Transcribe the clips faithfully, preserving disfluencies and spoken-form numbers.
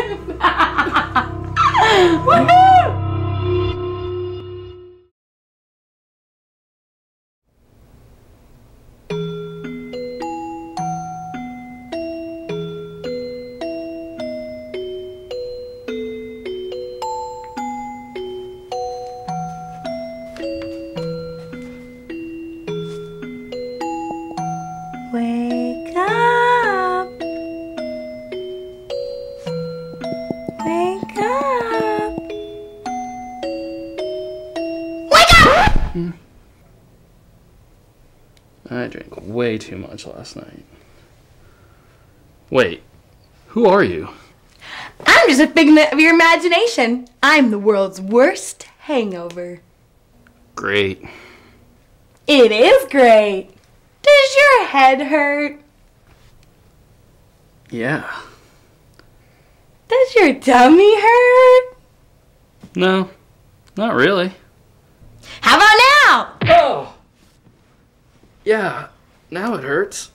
Woohoo! Wake up. Wake up. Wake up! Hmm. I drank way too much last night. Wait, who are you? I'm just a figment of your imagination. I'm the world's worst hangover. Great. It is great. Does your head hurt? Yeah. Does your tummy hurt? No, not really. How about now? Oh! Yeah, now it hurts.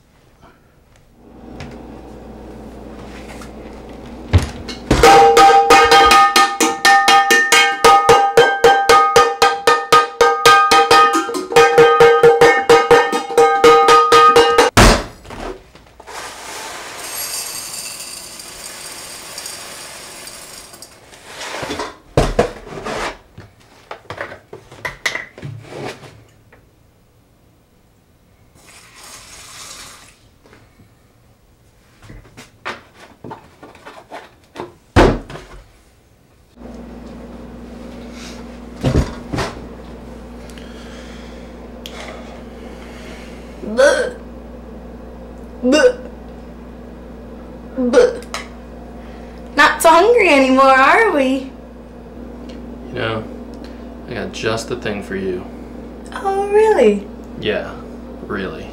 Buh. Buh. Buh. Not so hungry anymore, are we? You know, I got just the thing for you. Oh, really? Yeah, really.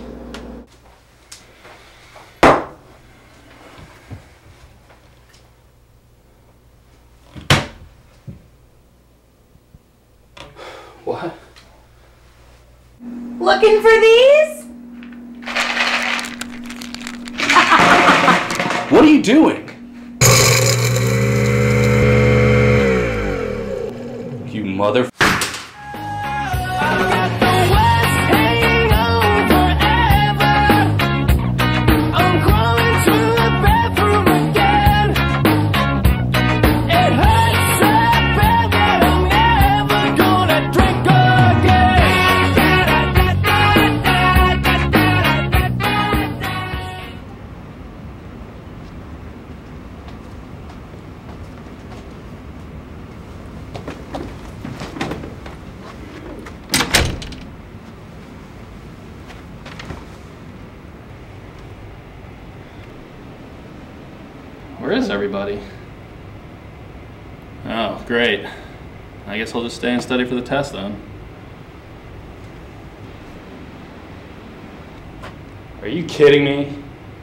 What? Looking for these? What are you doing? You mother... Where is everybody? Oh, great. I guess I'll just stay and study for the test then. Are you kidding me?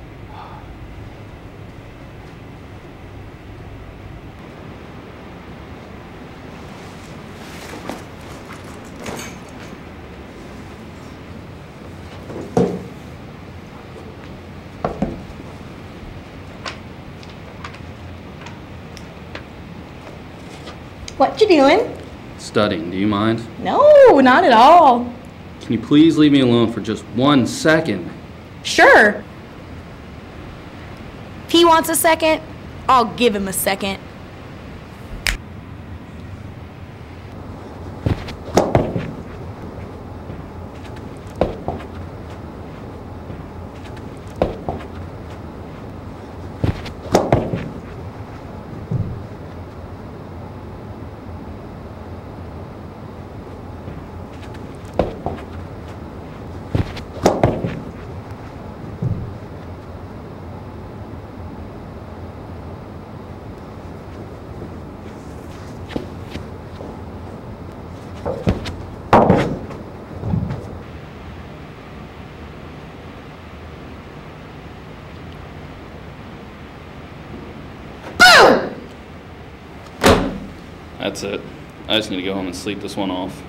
What you doing? Studying, do you mind? No, not at all. Can you please leave me alone for just one second? Sure. If he wants a second, I'll give him a second. That's it. I just need to go home and sleep this one off.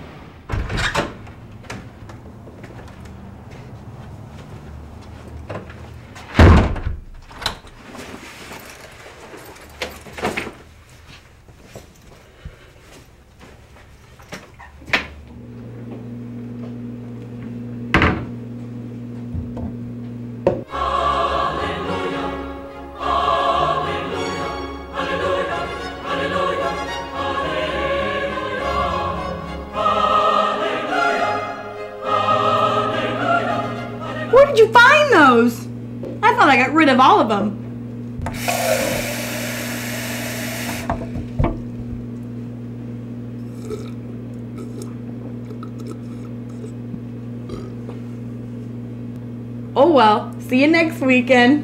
got rid of all of them. Oh well, see you next weekend.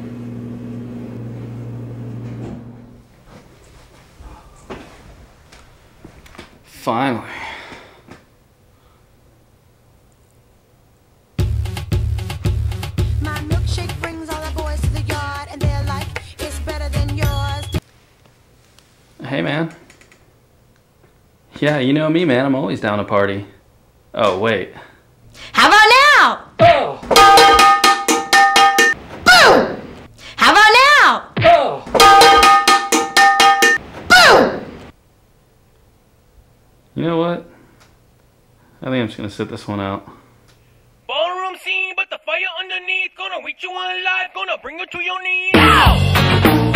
Finally. My milkshake brings all the boys to the yard, and they're like, it's better than yours. Hey, man. Yeah, you know me, man. I'm always down to party. Oh, wait. How about now? Oh! Boom! How about now? Oh! Boom! You know what? I think I'm just gonna sit this one out. Ballroom scene, but the fire underneath gonna reach you alive, gonna bring you to your knees. Ow!